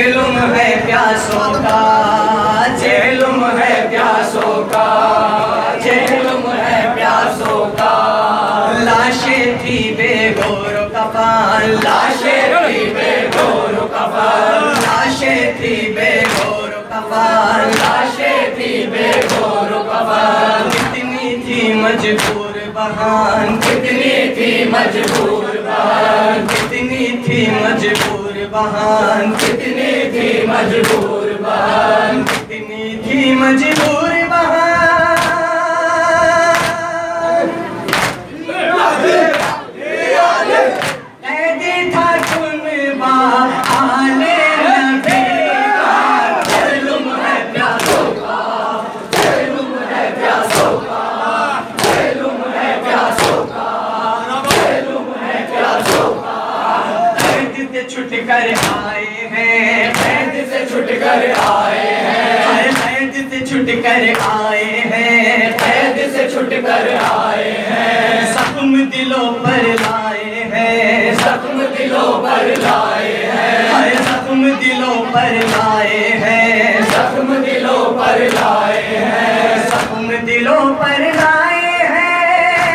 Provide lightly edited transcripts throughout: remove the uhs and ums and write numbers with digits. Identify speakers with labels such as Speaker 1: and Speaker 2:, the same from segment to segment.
Speaker 1: जेलुम है प्यासों का, जेलुम है प्यासों का, जेलुम है प्यासों का। लाशें थी बेगौर कफन, लाशें थी बेगौर कफन, लाशें थी बेगौर कफन, लाशें थी बेगौर कफन। कितनी थी मजबूर बहन, कितनी थी मजबूर बहन, कितनी थी मजबूर बहन, कितनी थी मजबूर बहन, कितनी थी मजबूर बहन। ऐदी था चुनबा आले नबी का, जेलुम है प्यासों का, जेलुम है प्यासों का, जेलुम है प्यासों का, जेलुम है प्यासों का। कैद से छुट कर आए हैं, कैद से छुट कर आए हैं, कैद से छुट कर आए हैं, कैद से छुट कर आए हैं। जख्म दिलों पर लाए हैं, जख्म दिलों पर लाए हैं, जख्म दिलों पर लाए हैं, जख्म दिलों पर लाए हैं, जख्म दिलों पर लाए हैं।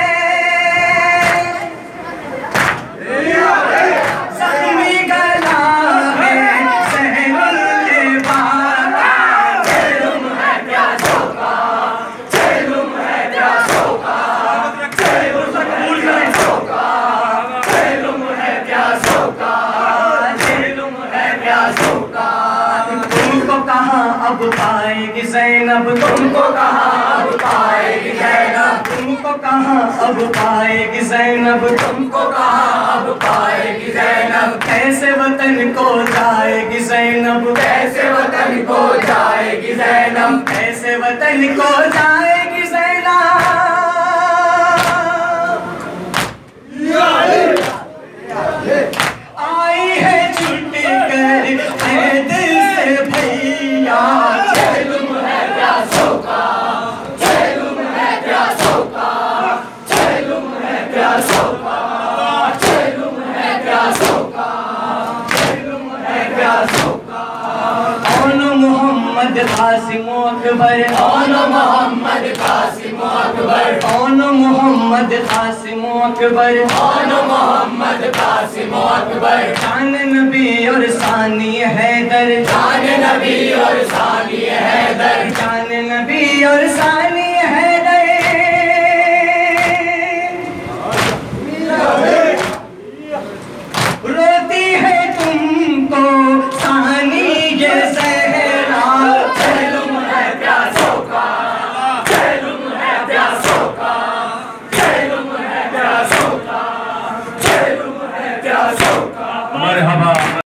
Speaker 1: जख्मी गला है सहनुल बाका, जेलुम है प्यासों का, जेलुम है प्यासों का, जेलुम है प्यासों का, जेलुम है प्यासों का, जेलुम है प्यासों का। तुमको कहाँ अब पाएगी ज़ैनब, तुमको कहाँ अब पाएगी ज़ैनब, तुमको कहाँ अब पाएगी ज़ैनब, तुमको कहाँ अब पाएगी ज़ैनब। कैसे वतन को जाएगी ज़ैनब, कैसे वतन को जाएगी ज़ैनब, कैसे वतन को जाएगी ज़ैनब। आई है छुट कर कैद से भैया, जेलुम है प्यासों का, जेलुम है प्यासों का, जेलुम है प्यासों का, जेलुम है प्यासों का, जेलुम है प्यासों का। कौन मोहम्मद कासिम अकबर, कौन मोहम्मद कासिम अकबर, कौन मोहम्मद कासिम अकबर, कौन मोहम्मद कासिम अकबर। जान नबी और सानी हैदर, जान नबी और सानी हैदर, जान नबी और सानी हैदर। रोती है तुमको सानी ये ज़हरा, जेलुम है प्यासों का, जेलुम है प्यासों का, जेलुम है प्यासों का, जेलुम है प्यासों का। मरहबा।